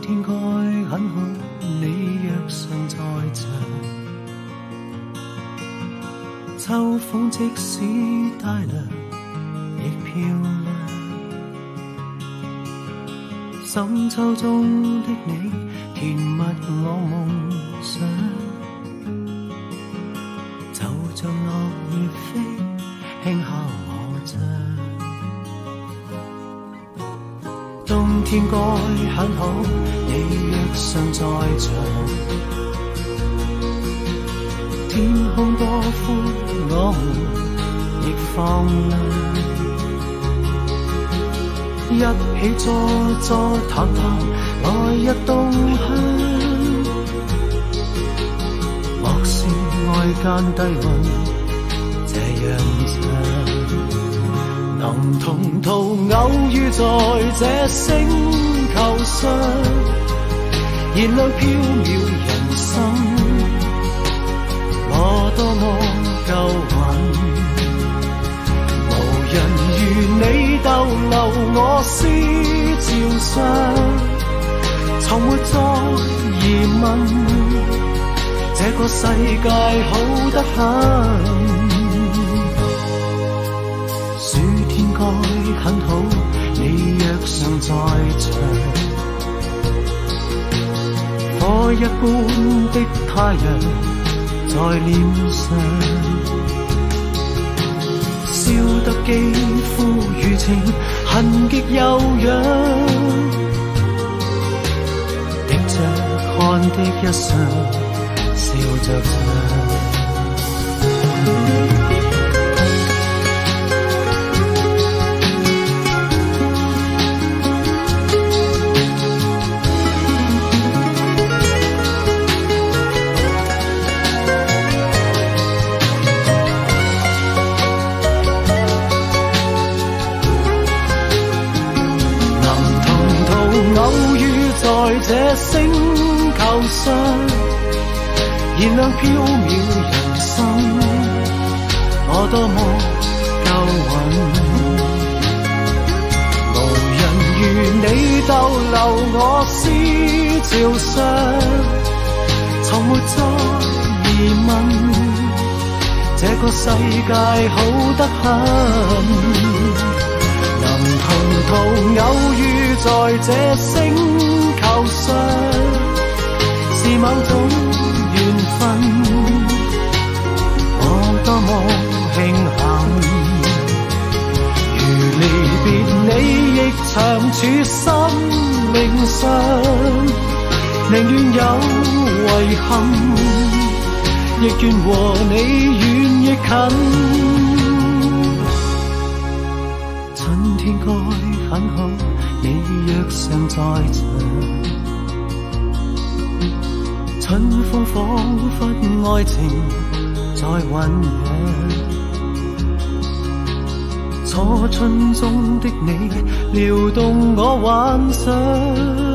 天該很好，你若尚在場。秋風即使帶涼，亦漂亮。深秋中的你，填密我夢想。就像落葉飛，輕敲我窗。冬天該很好，你若尚在場。天空多寬，我們亦放亮。一起坐坐談談，來日動向。莫說愛間低溫，這樣長。能同途偶遇在這星球上，燃亮飄渺人生。我多麼夠運，無人如你逗留我思潮上，從沒再疑問，這個世界好得很。暑天該很好，你若尚在場。火一般的太陽在臉上，燒得肌膚如情，痕極悠揚。滴着汗的一雙，笑着唱。在這星球上，燃亮飄渺人生，我多麼夠運，無人如你逗留我思潮上，從沒再疑問，這個世界好得很。能同途偶遇在這星球上，是某種緣分，我多麼慶幸。如離別你亦長處生命上，寧願有遺憾，亦願和你遠亦近。春天該很好，你若尚在場。春風彷彿愛情在醖釀，初春中的你撩動我幻想。